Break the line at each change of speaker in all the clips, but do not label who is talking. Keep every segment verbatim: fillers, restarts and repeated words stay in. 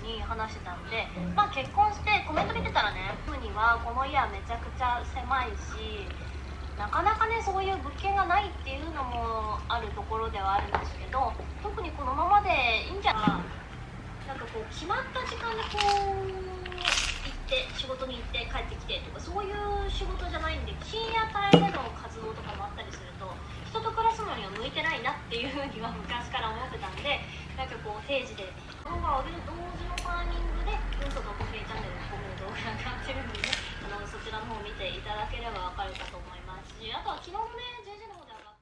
に話してたんで、まあ結婚してコメント見てたらね、住むにはこの家はめちゃくちゃ狭いし、なかなかねそういう物件がないっていうのもあるところではあるんですけど、特にこのままでいいんじゃない、なんかこう決まった時間でこう行って仕事に行って帰ってきてとか、そういう仕事じゃないんで、深夜帯での活動とかもあったりすると人と暮らすのには向いてないなっていうふうには昔から思ってたんで、なんかこう定時で動画を上げる同時のタイミングで運送のコピーチャンネルでこういう動画が上がってるんでね、あのそちらの方を見ていただければ分かるかと思いますし、あとは昨日のね ジェイジェー の方で上がった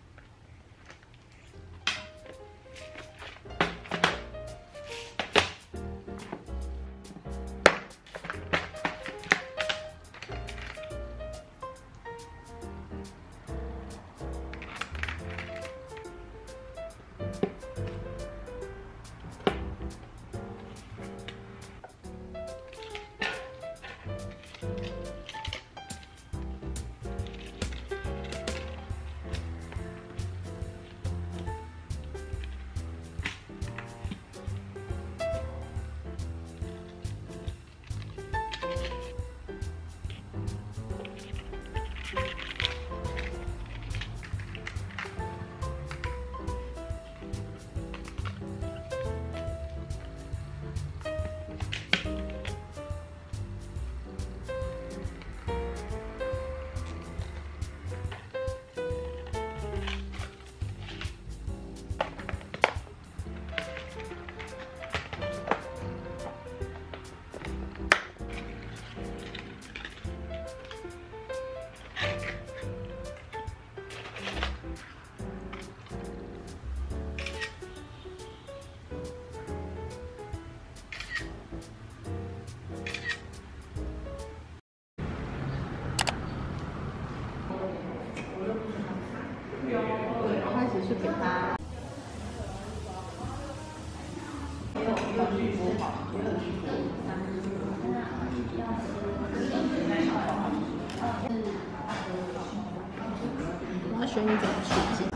开始是给他。我要选你怎么取景。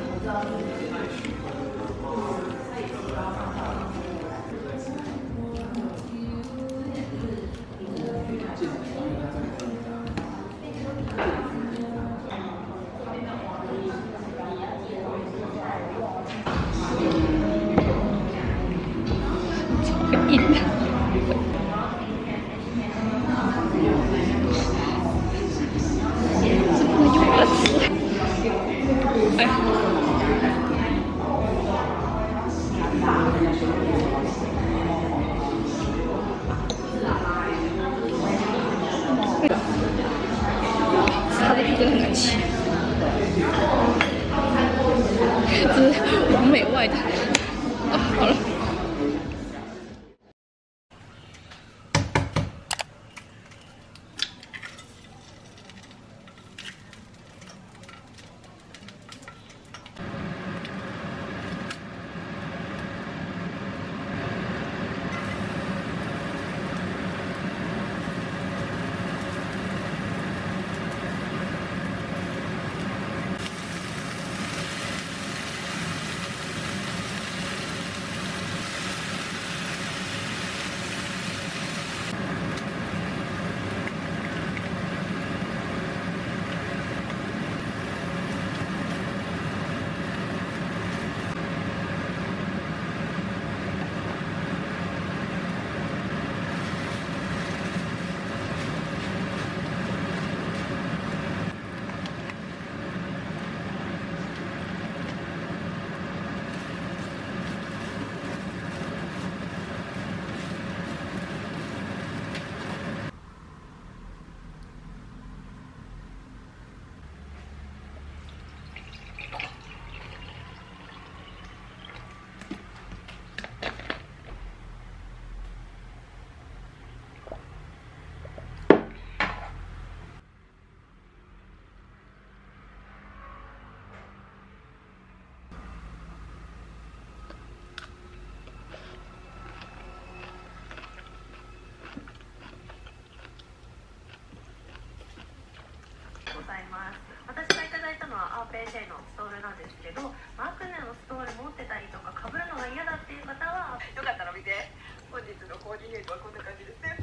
硬的。这不能用了词。哎。擦的真的很难吃。这是完美外台。啊，好了。
私がいただいたのはアーページェーのストールなんですけど、マークネのストール持ってたりとか被るのが嫌だっていう方はよかったら見て。
本日のコーディネートはこんな感じですね。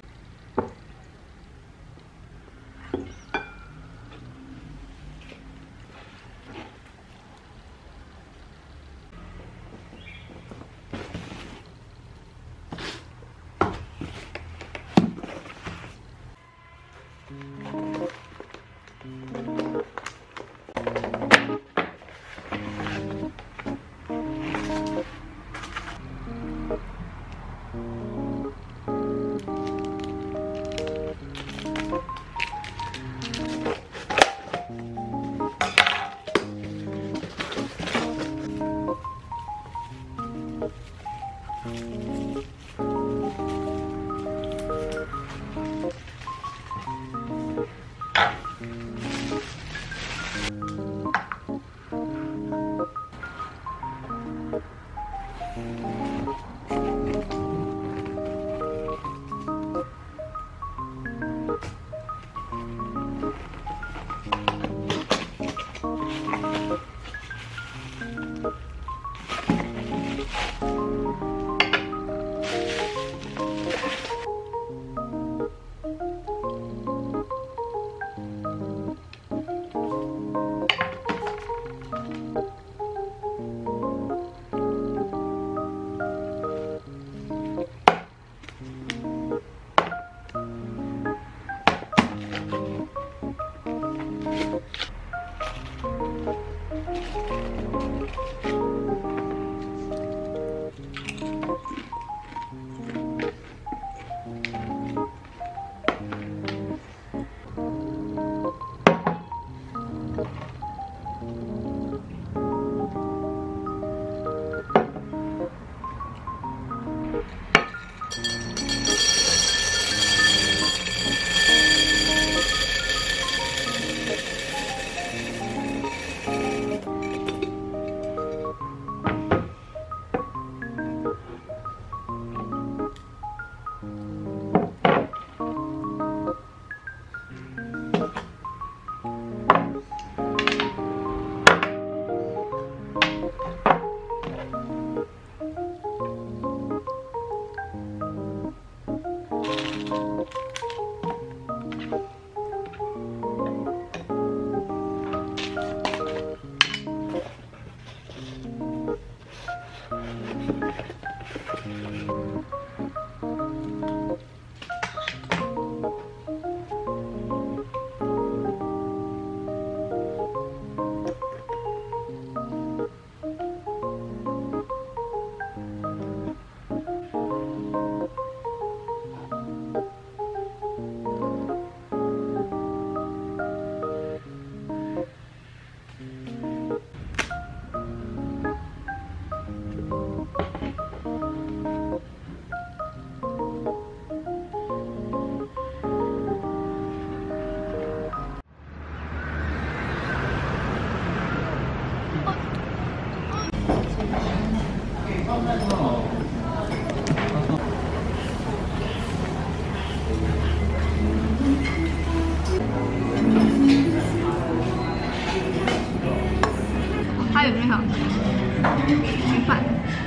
还有没有？米饭。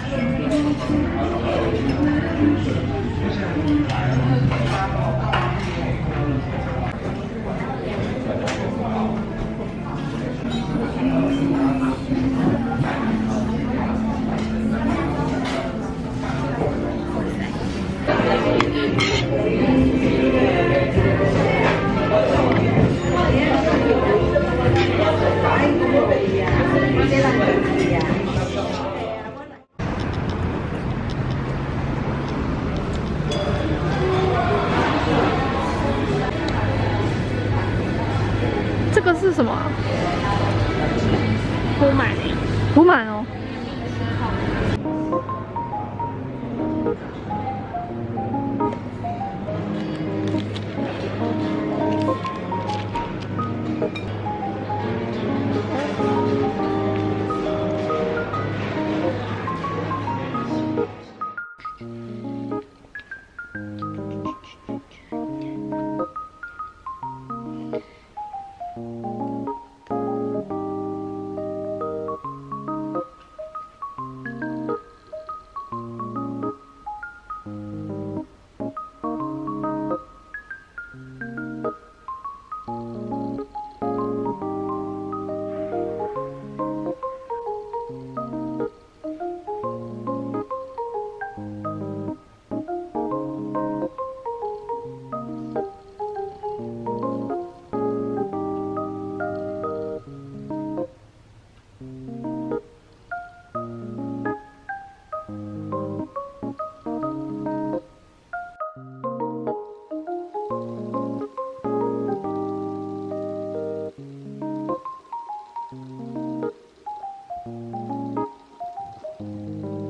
这个是什么啊？
铺满
铺满哦。
うん